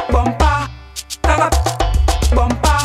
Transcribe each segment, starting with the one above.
bumper, bumper, bumper,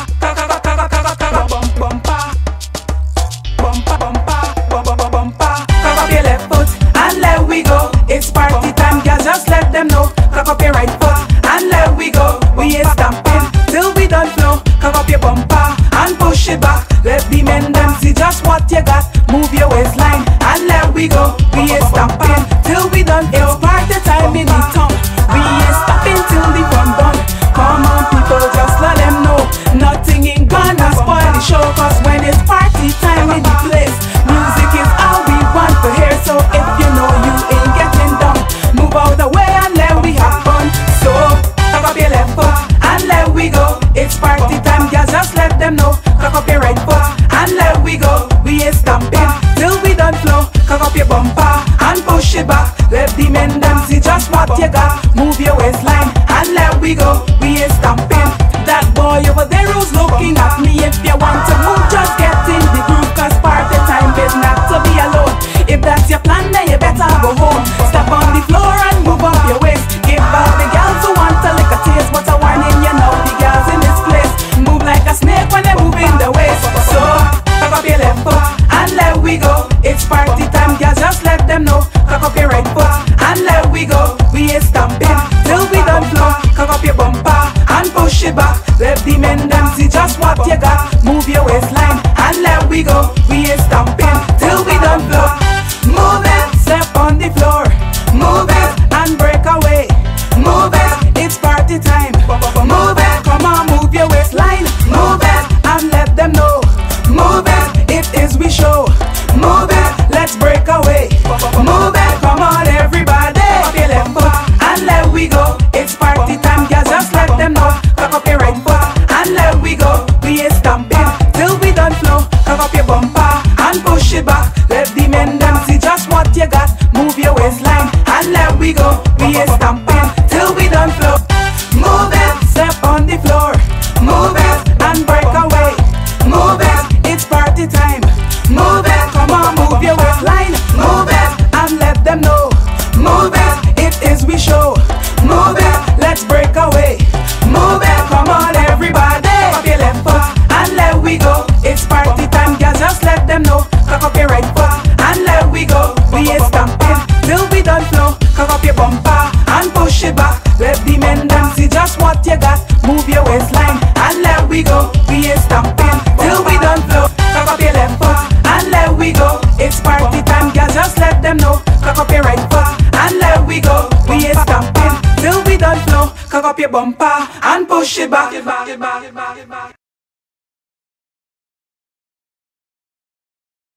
cock up your left foot and let we go. It's party time, girls, just let them know. Cock up your right foot and let we go. We ain't stamping till we done flow. Cock up your bumper and push it back. Let the men them see just what you got. Move your waistline and let we go. We ain't stamping till we done. It's party time in the town. We ain't stopping till the fun done. Come on people, just let them know. Nothing ain't gonna spoil the show. Cause when it's party time in the place, music is all we want to hear. So if you know you ain't getting down, move out the way and let we have fun. So cock up your left foot and let we go. It's party time, girls, just let them know. Cock up your right foot and let we go. We ain't stamping till we done flow. Cock up your bumper and push it back. Let the men them see just what you got. Move your waistline and let we go. We ain't stamping. That boy over there who's looking at me. If you want to move, just get in the groove. Cause party time is not to be alone. If that's your plan, then you better go home. Step on the floor and move up your waist. Give all the girls who want to lick a taste. But a warning, you know the girls in this place move like a snake when they move in the waist. So cock up your left foot and let we go. It's party time, girls, just let them know. Cock up your right foot and let we go. We ain't stamping till we done flow. Cock up your bumper and push it back. Let the men them see just what you got. Move your waistline and let we go. We ain't stamping till we done flow. Move it, step on the floor. Move it and break away. Move it, it's party time. Move it, come on, move your waistline. Move it and let them know. Move it, it is we show. Move it, let's break away. Move it, come on everybody. Cock up your left foot and let we go. It's party time, girls, just let them know. Cock up your right foot and let we go. We ain't stamping till we done flow. Cock up your bumper and push it back. Let the men them see just what you got. Move your waistline and let we go. We ain't stamping till we done flow. Move it, step on the floor. Move it and break away. Move it, it's party time. Move it, come on, move your waistline. Move it and let them know. Move it, it is we show. Move it, let's break away. Move it, come on everybody. Cock up your left foot and let we go. It's party time, girls, just let them know. Cock up your right foot and let we go. We ain't stamping till we done flow. Cock up your bumper and push it back. Let the men them see just what you got. Move your waistline and let we go. We ain't stamping till we done flow. Cock up your left foot and let we go. It's party time, girls, just let them know. Cock up your right foot and let we go. We ain't stamping till we done flow. Cock up your bumper and push it back.